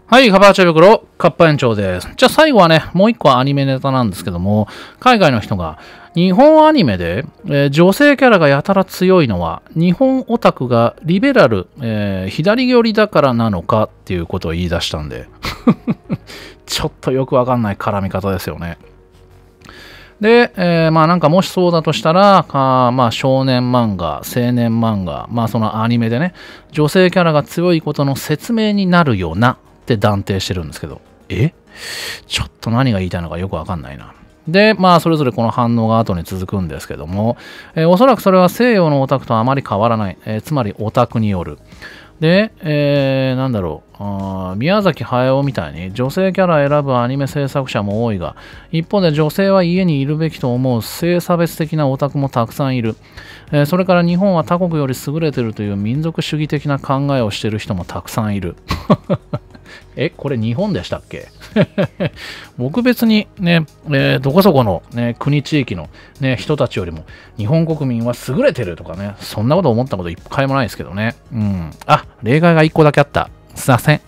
はい、カバーチャイ袋、カッパ園長です。じゃあ最後はね、もう一個アニメネタなんですけども、海外の人が、日本アニメで、女性キャラがやたら強いのは、日本オタクがリベラル、左寄りだからなのかっていうことを言い出したんで、ちょっとよくわかんない絡み方ですよね。で、まあなんかもしそうだとしたら、まあ少年漫画、青年漫画、まあそのアニメでね、女性キャラが強いことの説明になるよなって断定してるんですけど、ちょっと何が言いたいのかよくわかんないな。で、まあそれぞれこの反応が後に続くんですけども、おそらくそれは西洋のオタクとあまり変わらない、つまりオタクによる。で、なんだろう、宮崎駿みたいに女性キャラ選ぶアニメ制作者も多いが、一方で女性は家にいるべきと思う性差別的なオタクもたくさんいる。それから日本は他国より優れているという民族主義的な考えをしている人もたくさんいる。これ日本でしたっけ？僕別にね、どこそこの、ね、国地域の、ね、人たちよりも日本国民は優れてるとかね、そんなこと思ったこと一回もないですけどね。例外が一個だけあった。すいません。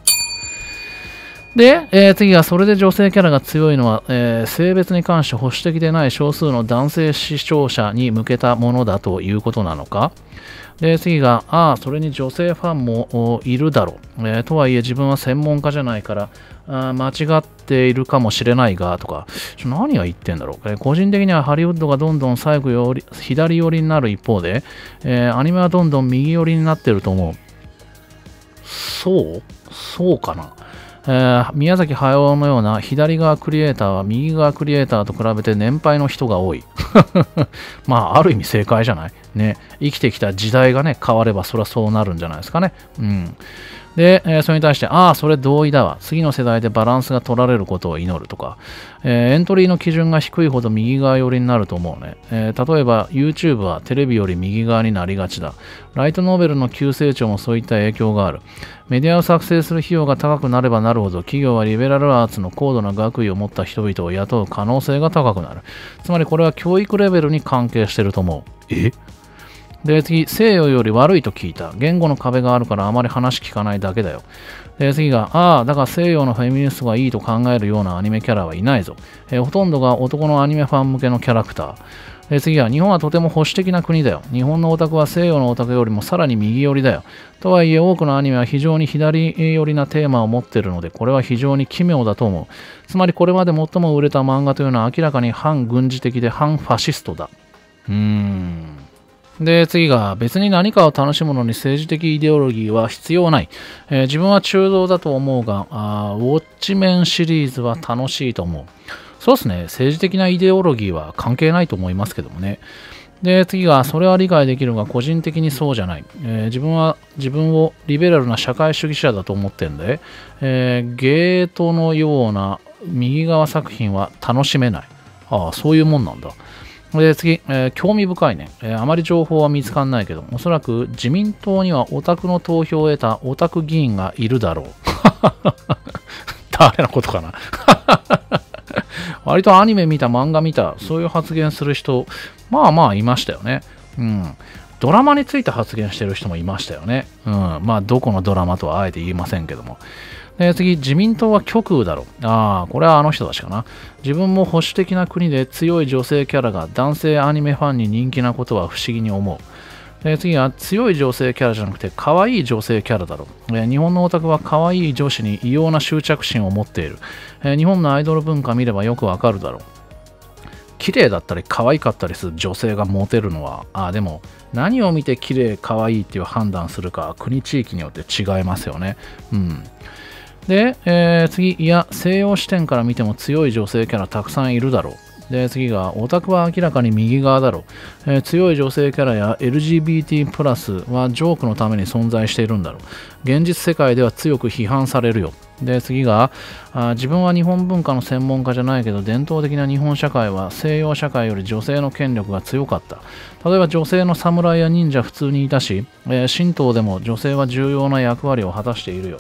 で、次はそれで女性キャラが強いのは、性別に関して保守的でない少数の男性視聴者に向けたものだということなのか。で、次が、それに女性ファンもいるだろう。とはいえ自分は専門家じゃないから、間違っているかもしれないが、とか、何が言ってんだろう。個人的にはハリウッドがどんどん最後より左寄りになる一方で、アニメはどんどん右寄りになってると思う。そうかな。宮崎駿のような左側クリエイターは右側クリエイターと比べて年配の人が多い。まあ、ある意味正解じゃないね。生きてきた時代がね、変わればそりゃそうなるんじゃないですかね。で、それに対して、それ同意だわ。次の世代でバランスが取られることを祈るとか、エントリーの基準が低いほど右側寄りになると思うね。例えば、YouTube はテレビより右側になりがちだ。ライトノベルの急成長もそういった影響がある。メディアを作成する費用が高くなればなるほど、企業はリベラルアーツの高度な学位を持った人々を雇う可能性が高くなる。つまりこれは教育レベルに関係していると思う。で、次、西洋より悪いと聞いた。言語の壁があるからあまり話聞かないだけだよ。で、次が、だから西洋のフェミニストがいいと考えるようなアニメキャラはいないぞ。ほとんどが男のアニメファン向けのキャラクター。で、次は、日本はとても保守的な国だよ。日本のオタクは西洋のオタクよりもさらに右寄りだよ。とはいえ、多くのアニメは非常に左寄りなテーマを持っているので、これは非常に奇妙だと思う。つまり、これまで最も売れた漫画というのは明らかに反軍事的で反ファシストだ。で、次が、別に何かを楽しむのに政治的イデオロギーは必要ない。自分は中道だと思うが、ウォッチメンシリーズは楽しいと思う。そうですね。政治的なイデオロギーは関係ないと思いますけどもね。で、次が、それは理解できるが、個人的にそうじゃない。自分は自分をリベラルな社会主義者だと思ってるんで、ゲートのような右側作品は楽しめない。そういうもんなんだ。で、次、興味深いね、あまり情報は見つかんないけど、おそらく自民党にはオタクの投票を得たオタク議員がいるだろう。誰のことかな。割とアニメ見た、漫画見た、そういう発言する人、まあまあいましたよね。ドラマについて発言してる人もいましたよね。まあどこのドラマとはあえて言いませんけども。次、自民党は極右だろう。これはあの人たちかな。自分も保守的な国で強い女性キャラが男性アニメファンに人気なことは不思議に思う。次は強い女性キャラじゃなくて可愛い女性キャラだろう。日本のオタクは可愛い女子に異様な執着心を持っている。日本のアイドル文化見ればよくわかるだろう。綺麗だったり可愛かったりする女性がモテるのは、でも何を見て綺麗可愛いっていう判断するか国地域によって違いますよね。で、次、西洋視点から見ても強い女性キャラたくさんいるだろう。で、次が、オタクは明らかに右側だろう。強い女性キャラや LGBT プラスはジョークのために存在しているんだろう。現実世界では強く批判されるよ。で、次が、自分は日本文化の専門家じゃないけど、伝統的な日本社会は西洋社会より女性の権力が強かった。例えば女性の侍や忍者普通にいたし、神道でも女性は重要な役割を果たしているよ。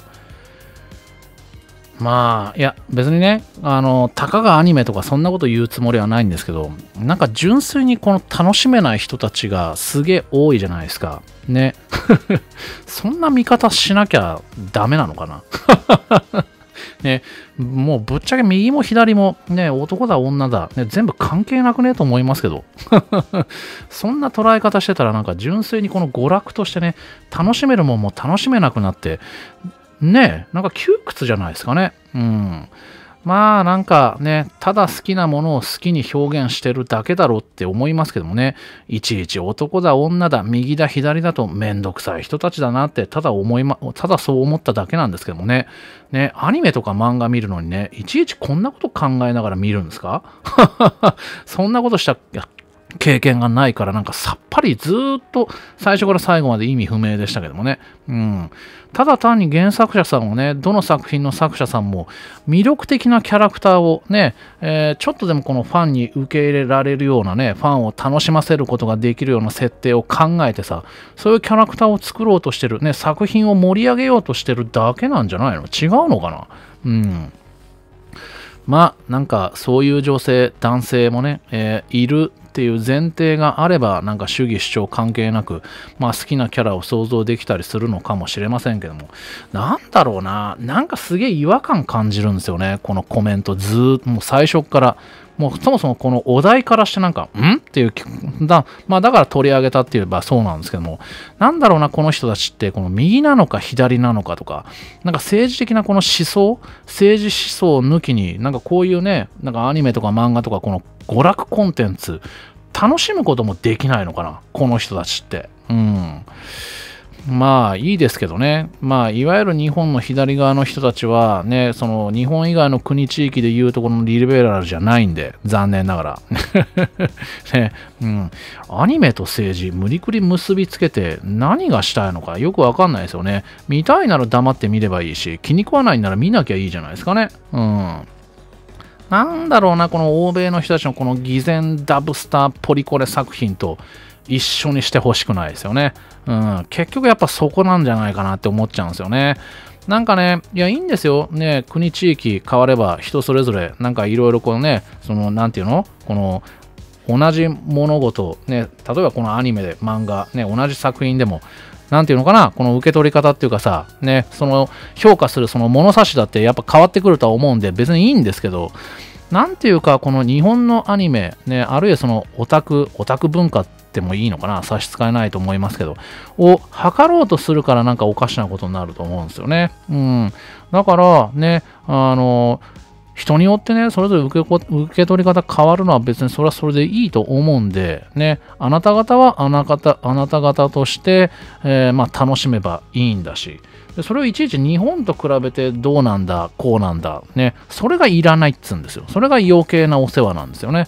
まあ、いや、別にね、たかがアニメとかそんなこと言うつもりはないんですけど、なんか純粋にこの楽しめない人たちがすげえ多いじゃないですか。ね。そんな見方しなきゃダメなのかな。 ね、もうぶっちゃけ右も左も、ね、男だ女だ、ね、全部関係なくねと思いますけどそんな捉え方してたらなんか純粋にこの娯楽としてね楽しめるもんも楽しめなくなってねなんか窮屈じゃないですかね。まあなんかね、ただ好きなものを好きに表現してるだけだろうって思いますけどもね、いちいち男だ女だ右だ左だとめんどくさい人たちだなってただそう思っただけなんですけどもね、アニメとか漫画見るのにね、いちいちこんなこと考えながら見るんですかそんなことした経験がないからなんかさっぱりずーっと最初から最後まで意味不明でしたけどもね。ただ単に原作者さんもね、どの作品の作者さんも魅力的なキャラクターをね、ちょっとでもこのファンに受け入れられるようなね、ファンを楽しませることができるような設定を考えてさ、そういうキャラクターを作ろうとしてる、ね、作品を盛り上げようとしてるだけなんじゃないの？違うのかな？まあなんかそういう女性男性もね、いるっていう前提があればなんか主義主張関係なく、好きなキャラを想像できたりするのかもしれませんけども、なんだろうな、なんかすげえ違和感感じるんですよね、このコメントもう最初からもうそもそもこのお題からしてなんかっていうだから取り上げたって言えばそうなんですけども、なんだろうな、この人たちってこの右なのか左なのかとか、なんか政治的なこの政治思想を抜きになんかこういうね、なんかアニメとか漫画とかこの娯楽コンテンツ楽しむこともできないのかな、この人たちって。まあいいですけどね、いわゆる日本の左側の人たちはね、その日本以外の国地域でいうところのリベラルじゃないんで、残念ながら、ね、アニメと政治無理くり結びつけて何がしたいのかよくわかんないですよね。見たいなら黙って見ればいいし、気に食わないなら見なきゃいいじゃないですかね。なんだろうな、この欧米の人たちのこの偽善ダブスターポリコレ作品と一緒にしてほしくないですよね。結局やっぱそこなんじゃないかなって思っちゃうんですよね。なんかね、いや、いいんですよ。ね、国地域変われば人それぞれ、なんかいろいろこのね、なんていうの？この、同じ物事、ね、例えばこのアニメで漫画、ね、同じ作品でも、なんていうのかな、この受け取り方っていうかさ、ね、その評価するその物差しだってやっぱ変わってくるとは思うんで、別にいいんですけど、なんていうか、この日本のアニメ、ね、あるいはそのオタク文化ってもいいのかな、差し支えないと思いますけど、を測ろうとするからなんかおかしなことになると思うんですよね。だからね、人によってね、それぞれ受け取り方変わるのは別にそれはそれでいいと思うんで、ね、あなた方はあなた方として、楽しめばいいんだし、でそれをいちいち日本と比べてどうなんだ、こうなんだ、ね、それがいらないっつうんですよ。それが余計なお世話なんですよね。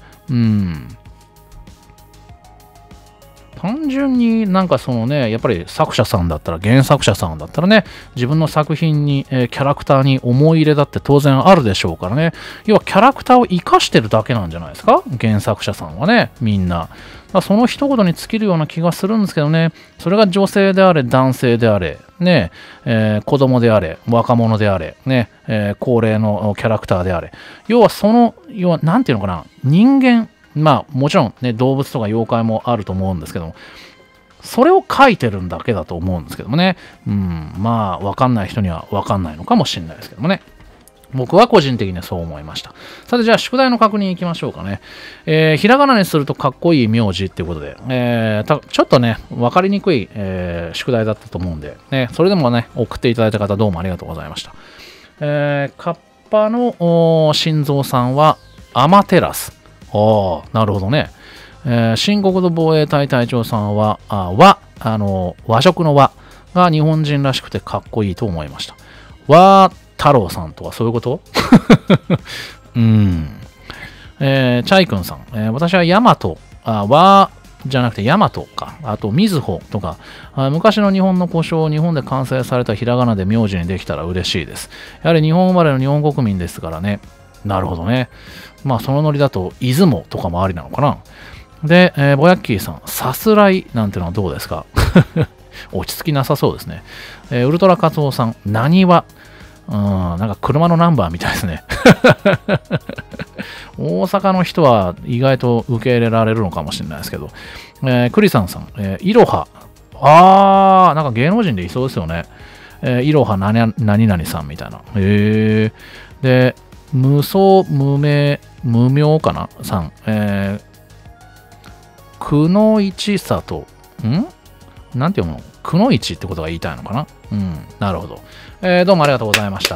単純になんかそのね、やっぱり作者さんだったら、原作者さんだったらね、自分の作品に、キャラクターに思い入れだって当然あるでしょうからね。要はキャラクターを生かしてるだけなんじゃないですか、原作者さんはね、みんな。その一言に尽きるような気がするんですけどね、それが女性であれ、男性であれ、ね、子供であれ、若者であれ、ね、高齢のキャラクターであれ。要はなんていうのかな、人間、もちろんね、動物とか妖怪もあると思うんですけども、それを書いてるんだけだと思うんですけどもね。わかんない人にはわかんないのかもしれないですけどもね。僕は個人的にはそう思いました。さて、じゃあ宿題の確認いきましょうかね。ひらがなにするとかっこいい名字っていうことで、ちょっとね、わかりにくい、宿題だったと思うんで、ね、それでもね、送っていただいた方どうもありがとうございました。カッパの心臓さんはアマテラス。なるほどね。新国土防衛隊隊長さんは、和食の和が日本人らしくてかっこいいと思いました。和太郎さんとはそういうことチャイ君さん、私はヤマト、和じゃなくてヤマトか、あとみずほとか、昔の日本の故障を日本で完成されたひらがなで名字にできたら嬉しいです。やはり日本生まれの日本国民ですからね。なるほどね。そのノリだと、出雲とかもありなのかな。で、ボヤッキーさん、さすらいなんてのはどうですか？落ち着きなさそうですね。ウルトラカツオさん、なにわ。なんか車のナンバーみたいですね。大阪の人は意外と受け入れられるのかもしれないですけど。クリさんさん、いろは。なんか芸能人でいそうですよね。いろは何々さんみたいな。 で、無双無名、無名かなさん。くのいちさと、なんて読むのくのいちってことが言いたいのかななるほど。どうもありがとうございました。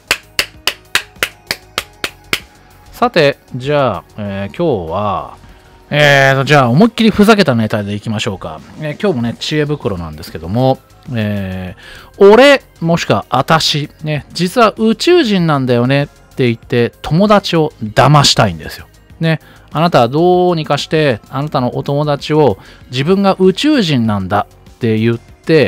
さて、じゃあ、今日は、じゃあ、思いっきりふざけたネタでいきましょうか。今日もね、知恵袋なんですけども、俺、もしくはあたし、ね、実は宇宙人なんだよねって言って、友達を騙したいんですよ。ね、あなたはどうにかして、あなたのお友達を自分が宇宙人なんだって言って、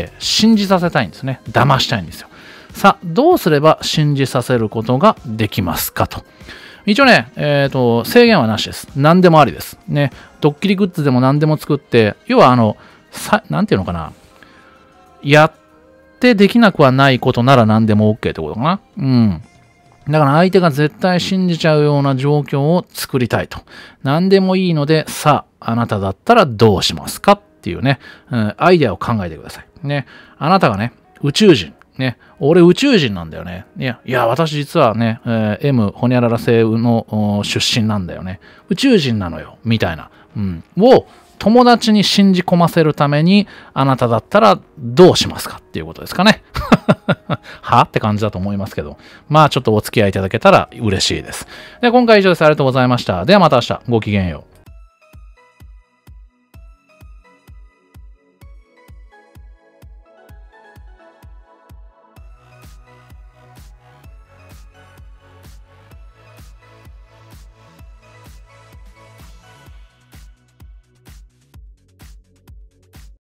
信じさせたいんですね。騙したいんですよ。さあ、どうすれば信じさせることができますかと。一応ね、制限はなしです。何でもありです。ね、ドッキリグッズでも何でも作って、要はなんていうのかな。やってできなくはないことなら何でも OK ってことかな。だから相手が絶対信じちゃうような状況を作りたいと。何でもいいので、さあ、あなただったらどうしますかっていうね、アイデアを考えてください。ね、あなたがね、宇宙人。ね、俺宇宙人なんだよね。いや、私実はね、M ホニャララ星の出身なんだよね。宇宙人なのよ。みたいな。を友達に信じ込ませるために、あなただったらどうしますかっていうことですかね。はって感じだと思いますけど。まあちょっとお付き合いいただけたら嬉しいです。で、今回以上です。ありがとうございました。ではまた明日。ごきげんよう。